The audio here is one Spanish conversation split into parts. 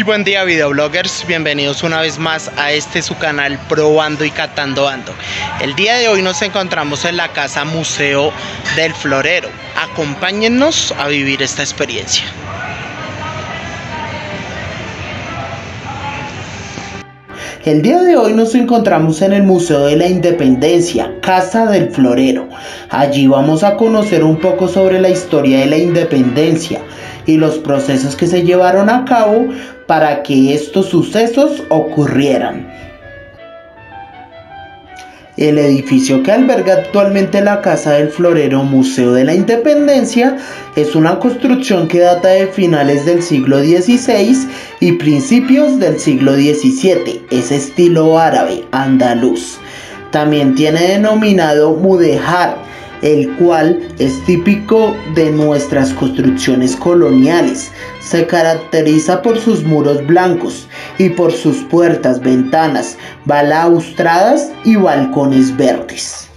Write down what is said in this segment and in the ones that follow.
buen día, videobloggers, bienvenidos una vez más a su canal Probando y Catando Ando. El día de hoy nos encontramos en la casa Museo del Florero. Acompáñennos a vivir esta experiencia. El día de hoy nos encontramos en el Museo de la Independencia, Casa del Florero. Allí vamos a conocer un poco sobre la historia de la independencia y los procesos que se llevaron a cabo para que estos sucesos ocurrieran. El edificio que alberga actualmente la Casa del Florero, Museo de la Independencia, es una construcción que data de finales del siglo XVI y principios del siglo XVII. Es estilo árabe, andaluz. También tiene denominado mudéjar, el cual es típico de nuestras construcciones coloniales. Se caracteriza por sus muros blancos y por sus puertas, ventanas, balaustradas y balcones verdes.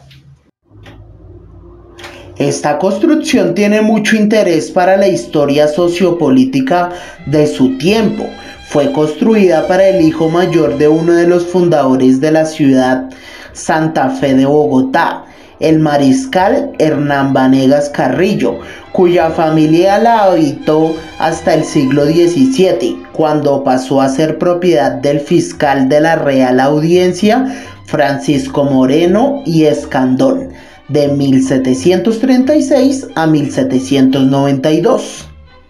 Esta construcción tiene mucho interés para la historia sociopolítica de su tiempo. Fue construida para el hijo mayor de uno de los fundadores de la ciudad Santa Fe de Bogotá, el mariscal Hernán Vanegas Carrillo, cuya familia la habitó hasta el siglo XVII, cuando pasó a ser propiedad del fiscal de la Real Audiencia, Francisco Moreno y Escandón, de 1736 a 1792.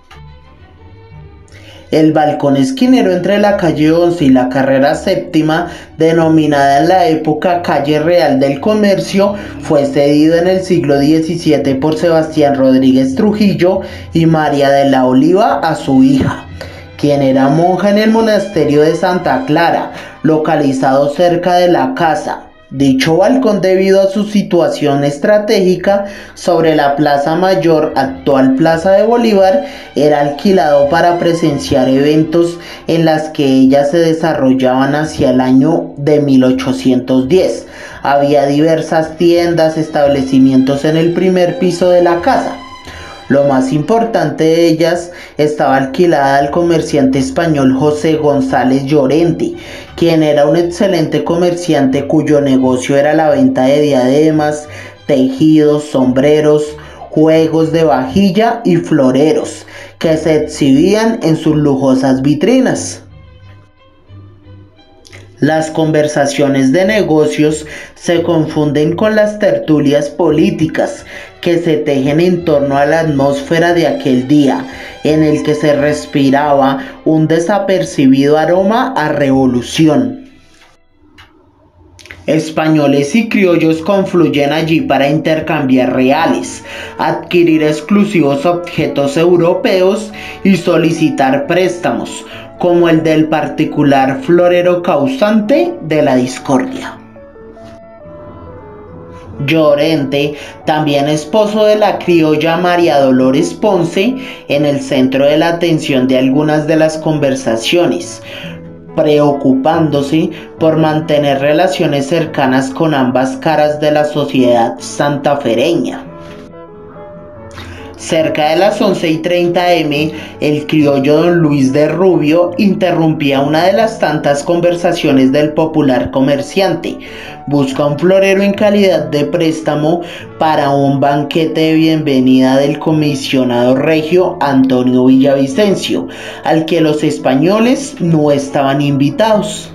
El balcón esquinero entre la calle 11 y la carrera séptima, denominada en la época Calle Real del Comercio, fue cedido en el siglo XVII por Sebastián Rodríguez Trujillo y María de la Oliva a su hija, quien era monja en el monasterio de Santa Clara, localizado cerca de la casa. Dicho balcón, debido a su situación estratégica sobre la Plaza Mayor, actual Plaza de Bolívar, era alquilado para presenciar eventos en las que ellas se desarrollaban hacia el año de 1810. Había diversas tiendas, establecimientos en el primer piso de la casa. Lo más importante de ellas estaba alquilada al comerciante español José González Llorente, quien era un excelente comerciante cuyo negocio era la venta de diademas, tejidos, sombreros, juegos de vajilla y floreros, que se exhibían en sus lujosas vitrinas. Las conversaciones de negocios se confunden con las tertulias políticas que se tejen en torno a la atmósfera de aquel día, en el que se respiraba un desapercibido aroma a revolución. Españoles y criollos confluyen allí para intercambiar reales, adquirir exclusivos objetos europeos y solicitar préstamos, como el del particular florero causante de la discordia. Llorente, también esposo de la criolla María Dolores Ponce, en el centro de la atención de algunas de las conversaciones, preocupándose por mantener relaciones cercanas con ambas caras de la sociedad santafereña. Cerca de las 11:30 am, el criollo don Luis de Rubio interrumpía una de las tantas conversaciones del popular comerciante. Busca un florero en calidad de préstamo para un banquete de bienvenida del comisionado regio Antonio Villavicencio, al que los españoles no estaban invitados.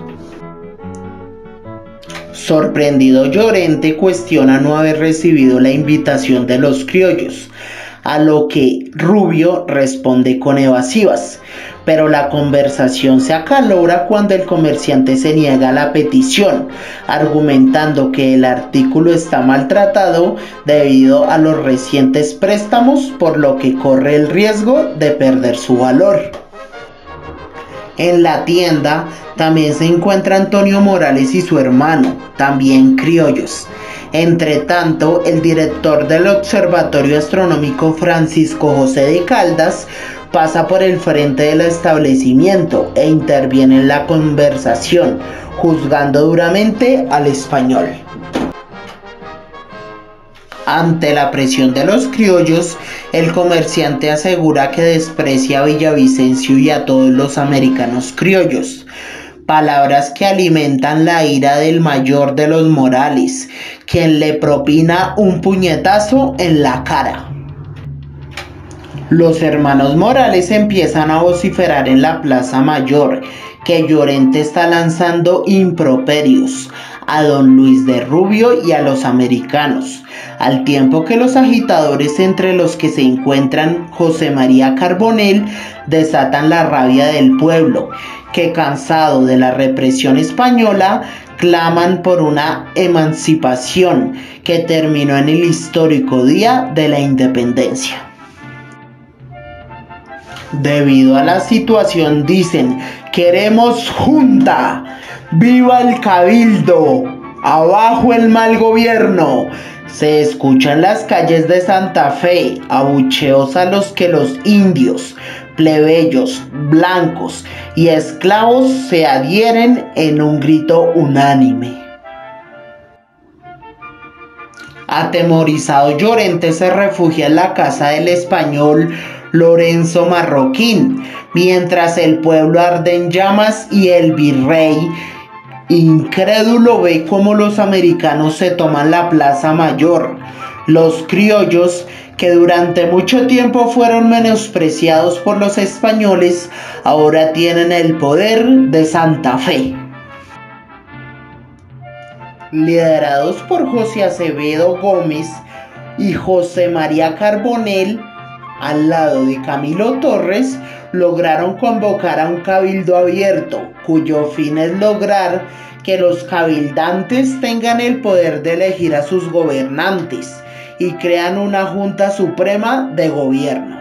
Sorprendido, Llorente cuestiona no haber recibido la invitación de los criollos, a lo que Rubio responde con evasivas, pero la conversación se acalora cuando el comerciante se niega a la petición, argumentando que el artículo está maltratado debido a los recientes préstamos, por lo que corre el riesgo de perder su valor. En la tienda también se encuentra Antonio Morales y su hermano, también criollos. Entre tanto, el director del Observatorio Astronómico, Francisco José de Caldas, pasa por el frente del establecimiento e interviene en la conversación, juzgando duramente al español. Ante la presión de los criollos, el comerciante asegura que desprecia a Villavicencio y a todos los americanos criollos, palabras que alimentan la ira del mayor de los Morales, quien le propina un puñetazo en la cara. Los hermanos Morales empiezan a vociferar en la Plaza Mayor que Llorente está lanzando improperios a don Luis de Rubio y a los americanos, al tiempo que los agitadores, entre los que se encuentran José María Carbonell, desatan la rabia del pueblo, que cansado de la represión española, claman por una emancipación que terminó en el histórico Día de la Independencia. Debido a la situación dicen: queremos junta, viva el cabildo, abajo el mal gobierno. Se escuchan en las calles de Santa Fe abucheos a los que los indios, plebeyos, blancos y esclavos se adhieren en un grito unánime. Atemorizado, Llorente se refugia en la casa del español Lorenzo Marroquín, mientras el pueblo arde en llamas y el virrey, incrédulo, ve cómo los americanos se toman la Plaza Mayor. Los criollos, que durante mucho tiempo fueron menospreciados por los españoles, ahora tienen el poder de Santa Fe. Liderados por José Acevedo Gómez y José María Carbonell, al lado de Camilo Torres, lograron convocar a un cabildo abierto, cuyo fin es lograr que los cabildantes tengan el poder de elegir a sus gobernantes y crean una Junta Suprema de Gobierno.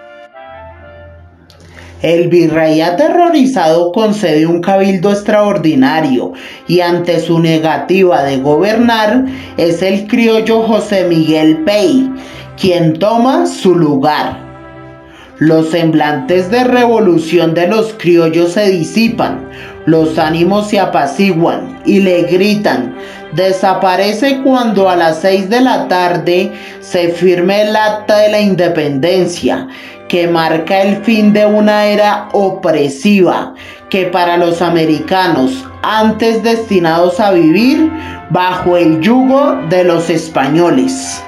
El virrey, aterrorizado, concede un cabildo extraordinario y ante su negativa de gobernar es el criollo José Miguel Pey quien toma su lugar. Los semblantes de revolución de los criollos se disipan, los ánimos se apaciguan y le gritan: desaparece cuando a las 6 de la tarde se firme el acta de la independencia, que marca el fin de una era opresiva que para los americanos, antes destinados a vivir bajo el yugo de los españoles,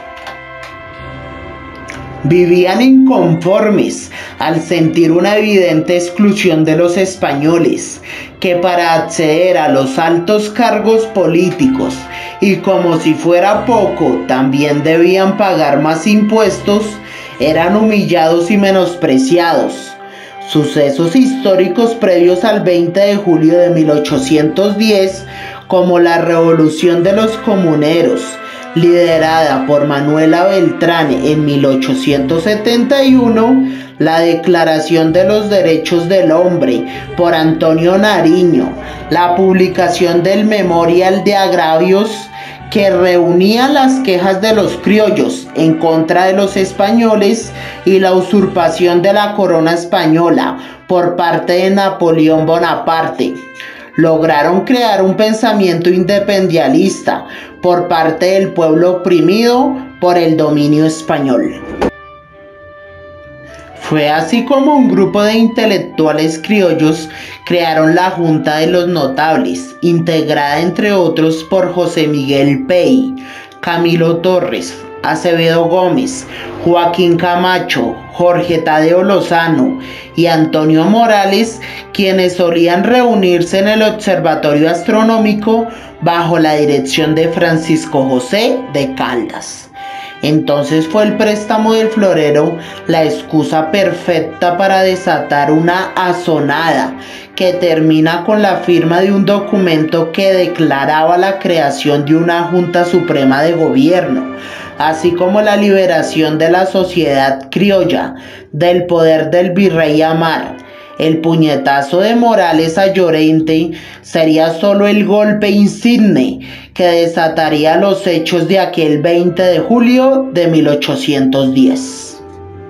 vivían inconformes al sentir una evidente exclusión de los españoles, que para acceder a los altos cargos políticos y como si fuera poco también debían pagar más impuestos, eran humillados y menospreciados. Sucesos históricos previos al 20 de julio de 1810, como la Revolución de los Comuneros, liderada por Manuela Beltrán en 1871, la Declaración de los Derechos del Hombre por Antonio Nariño, la publicación del Memorial de Agravios, que reunía las quejas de los criollos en contra de los españoles, y la usurpación de la corona española por parte de Napoleón Bonaparte, lograron crear un pensamiento independialista por parte del pueblo oprimido por el dominio español. Fue así como un grupo de intelectuales criollos crearon la Junta de los Notables, integrada entre otros por José Miguel Pey, Camilo Torres, Acevedo Gómez, Joaquín Camacho, Jorge Tadeo Lozano y Antonio Morales, quienes solían reunirse en el Observatorio Astronómico bajo la dirección de Francisco José de Caldas. Entonces fue el préstamo del florero la excusa perfecta para desatar una asonada que termina con la firma de un documento que declaraba la creación de una Junta Suprema de Gobierno, así como la liberación de la sociedad criolla del poder del virrey Amar. El puñetazo de Morales a Llorente sería solo el golpe insigne que desataría los hechos de aquel 20 de julio de 1810.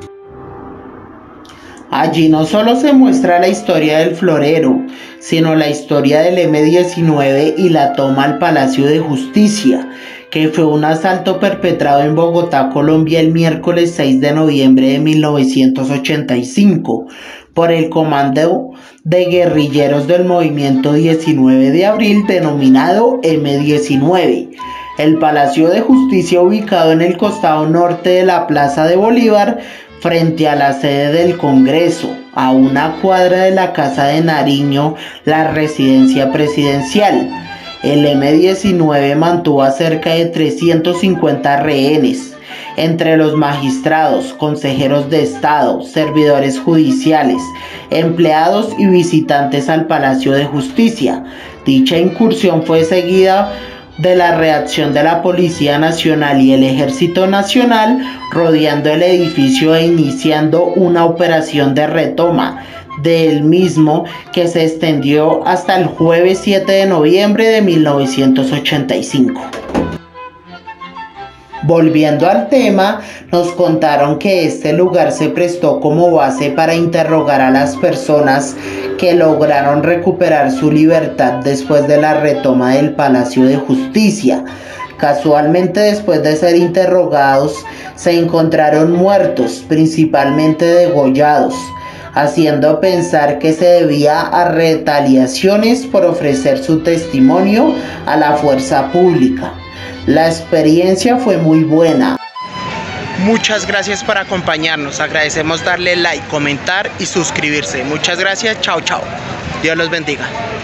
Allí no solo se muestra la historia del florero, sino la historia del M-19 y la toma al Palacio de Justicia, que fue un asalto perpetrado en Bogotá, Colombia, el miércoles 6 de noviembre de 1985 por el Comando de Guerrilleros del Movimiento 19 de Abril, denominado M-19. El Palacio de Justicia, ubicado en el costado norte de la Plaza de Bolívar, frente a la sede del Congreso, a una cuadra de la Casa de Nariño, la residencia presidencial. El M-19 mantuvo a cerca de 350 rehenes, entre los magistrados, consejeros de Estado, servidores judiciales, empleados y visitantes al Palacio de Justicia. Dicha incursión fue seguida de la reacción de la Policía Nacional y el Ejército Nacional, rodeando el edificio e iniciando una operación de retoma del mismo que se extendió hasta el jueves 7 de noviembre de 1985. Volviendo al tema, nos contaron que este lugar se prestó como base para interrogar a las personas que lograron recuperar su libertad después de la retoma del Palacio de Justicia. Casualmente, después de ser interrogados, se encontraron muertos, principalmente degollados, haciendo pensar que se debía a retaliaciones por ofrecer su testimonio a la fuerza pública. La experiencia fue muy buena. Muchas gracias por acompañarnos. Agradecemos darle like, comentar y suscribirse. Muchas gracias. Chao, chao. Dios los bendiga.